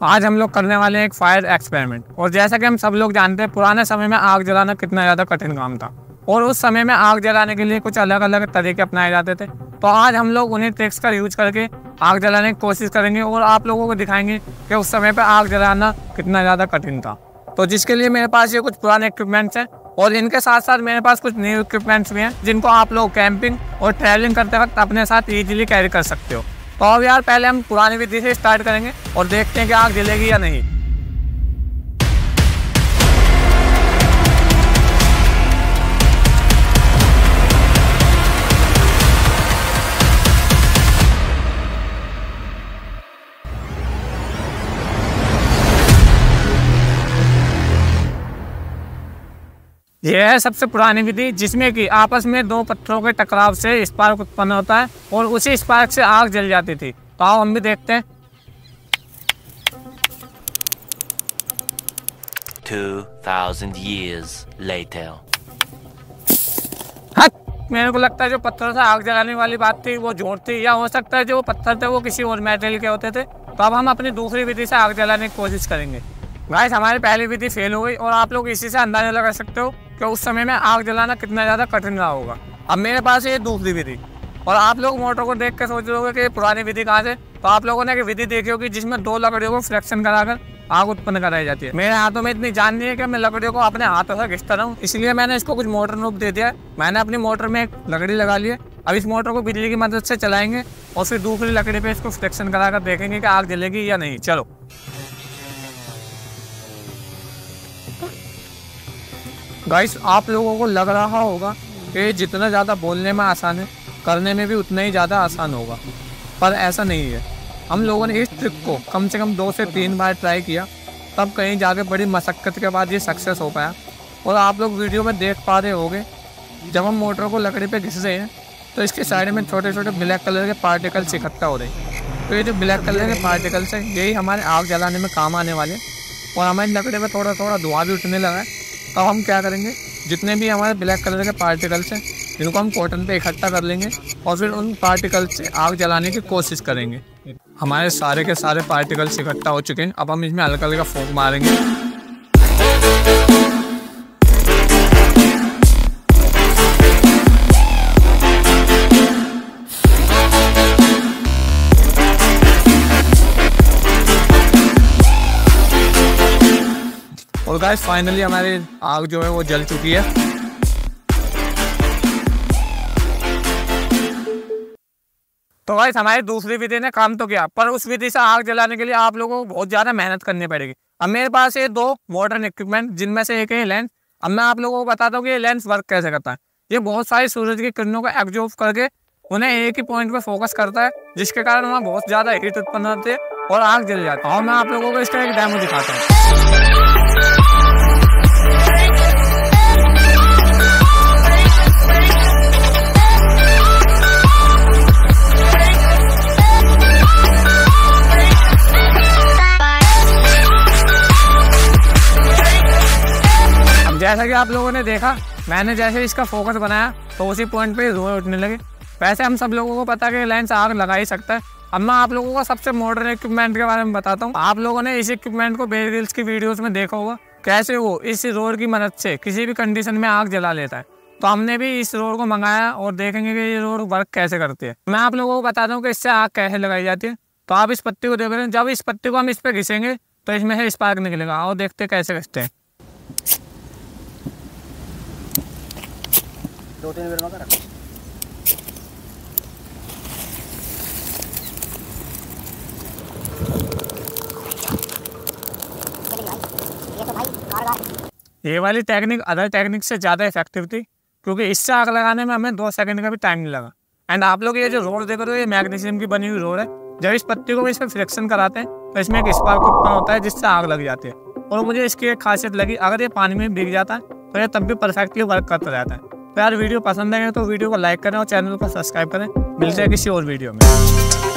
आज हम लोग करने वाले हैं एक फायर एक्सपेरिमेंट। और जैसा कि हम सब लोग जानते हैं, पुराने समय में आग जलाना कितना ज़्यादा कठिन काम था और उस समय में आग जलाने के लिए कुछ अलग अलग तरीके अपनाए जाते थे। तो आज हम लोग उन्हीं ट्रिक्स का यूज करके आग जलाने की कोशिश करेंगे और आप लोगों को दिखाएंगे कि उस समय पर आग जलाना कितना ज़्यादा कठिन था। तो जिसके लिए मेरे पास ये कुछ पुराने इक्विपमेंट्स हैं और इनके साथ साथ मेरे पास कुछ न्यू इक्विपमेंट्स भी हैं जिनको आप लोग कैंपिंग और ट्रैवलिंग करते वक्त अपने साथ इजीली कैरी कर सकते हो। तो अब यार पहले हम पुरानी विधि से स्टार्ट करेंगे और देखते हैं कि आग जलेगी या नहीं। यह है सबसे पुरानी विधि जिसमें कि आपस में दो पत्थरों के टकराव से स्पार्क उत्पन्न होता है और उसी स्पार्क से आग जल जाती थी। तो आओ हम भी देखते हैं। 2000 years later. मेरे को लगता है जो पत्थरों से आग जलाने वाली बात थी वो झूठ थी, या हो सकता है जो वो पत्थर थे वो किसी और मेटेरियल के होते थे। तो अब हम अपनी दूसरी विधि से आग जलाने की कोशिश करेंगे। गाइस, हमारी पहली विधि फेल हो गई और आप लोग इसी से अंदाजा लगा सकते हो कि उस समय में आग जलाना कितना ज़्यादा कठिन रहा होगा। अब मेरे पास ये दूसरी विधि और आप लोग मोटर को देख के सोच रहे होंगे कि पुरानी विधि कहाँ से। तो आप लोगों ने एक विधि देखी होगी जिसमें दो लकड़ियों को फ्रैक्शन कराकर आग उत्पन्न कराई जाती है। मेरे हाथों में इतनी जान नहीं है कि मैं लकड़ियों को अपने हाथों से घिसता रहूं, इसलिए मैंने इसको कुछ मोटर रूप दे दिया है। मैंने अपनी मोटर में एक लकड़ी लगा ली है। अब इस मोटर को बिजली की मदद से चलाएंगे और फिर दूसरी लकड़ी पे इसको फ्रैक्शन कराकर देखेंगे कि आग जलेगी या नहीं। चलो गाइस, आप लोगों को लग रहा होगा कि जितना ज़्यादा बोलने में आसान है करने में भी उतना ही ज़्यादा आसान होगा, पर ऐसा नहीं है। हम लोगों ने इस ट्रिक को कम से कम 2 से 3 बार ट्राई किया, तब कहीं जाके बड़ी मशक्क़त के बाद ये सक्सेस हो पाया। और आप लोग वीडियो में देख पा रहे होंगे जब हम मोटर को लकड़ी पे घिस रहे हैं तो इसके साइड में छोटे छोटे ब्लैक कलर के पार्टिकल्स इकट्ठा हो रहे हैं। तो ये जो ब्लैक कलर के पार्टिकल्स हैं यही हमारे आग जलाने में काम आने वाले हैं। और हमारी लकड़ी में थोड़ा थोड़ा धुआं भी उठने लगा है। अब हम क्या करेंगे, जितने भी हमारे ब्लैक कलर के पार्टिकल्स हैं इनको हम कॉटन पे इकट्ठा कर लेंगे और फिर उन पार्टिकल्स से आग जलाने की कोशिश करेंगे। हमारे सारे के सारे पार्टिकल्स इकट्ठा हो चुके हैं। अब हम इसमें हल्का हल्का फूंक मारेंगे। और गाइस, फाइनली हमारी आग जो है वो जल चुकी है। तो गाइस, हमारी दूसरी विधि ने काम तो किया, पर उस विधि से आग जलाने के लिए आप लोगों को बहुत ज़्यादा मेहनत करनी पड़ेगी। अब मेरे पास ये 2 मॉडर्न इक्विपमेंट जिनमें से एक है लेंस। अब मैं आप लोगों को बताता हूँ कि ये लेंस वर्क कैसे करता है। ये बहुत सारी सूरज की किरणों को एब्जॉर्ब करके उन्हें एक ही पॉइंट पर फोकस करता है, जिसके कारण वहाँ बहुत ज़्यादा हीट उत्पन्न होती है और आग जल जाती है। और मैं आप लोगों को इसका एक डेमो दिखाता हूँ। जैसा कि आप लोगों ने देखा, मैंने जैसे इसका फोकस बनाया तो उसी पॉइंट पे धुएं उठने लगे। वैसे हम सब लोगों को पता है कि लेंस आग लगा ही सकता है। अब मैं आप लोगों को सबसे मॉडर्न इक्विपमेंट के बारे में बताता हूँ। आप लोगों ने इस इक्विपमेंट को बेयर ग्रिल्स की वीडियोस में देखा होगा कैसे वो इस रोड की मदद से किसी भी कंडीशन में आग जला लेता है। तो हमने भी इस रोड को मंगाया और देखेंगे कि ये रोड वर्क कैसे करती है। मैं आप लोगों को बताता हूँ कि इससे आग कैसे लगाई जाती है। तो आप इस पत्ती को देख रहे हैं, जब इस पत्ती को हम इस पर घिसेंगे तो इसमें से स्पार्क निकलेगा। और देखते कैसे घिसते हैं। 2-3 बेर में रख। ये वाली टेक्निक अदर टेक्निक से ज़्यादा इफेक्टिव थी क्योंकि इससे आग लगाने में हमें 2 सेकंड का भी टाइम नहीं लगा। एंड आप लोग ये जो रोड देख रहे हो ये मैग्नीशियम की बनी हुई रोड है। जब इस पत्ती को इस पर फ्रिक्शन कराते हैं तो इसमें एक स्पार्क उत्पन्न होता है जिससे आग लग जाती है। और मुझे इसकी एक खासियत लगी, अगर ये पानी में भीग जाता है तो ये तब भी परफेक्टली वर्क करता रहता है। तो यार वीडियो पसंद आएगा तो वीडियो को लाइक करें और चैनल को सब्सक्राइब करें। मिलते हैं किसी और वीडियो में।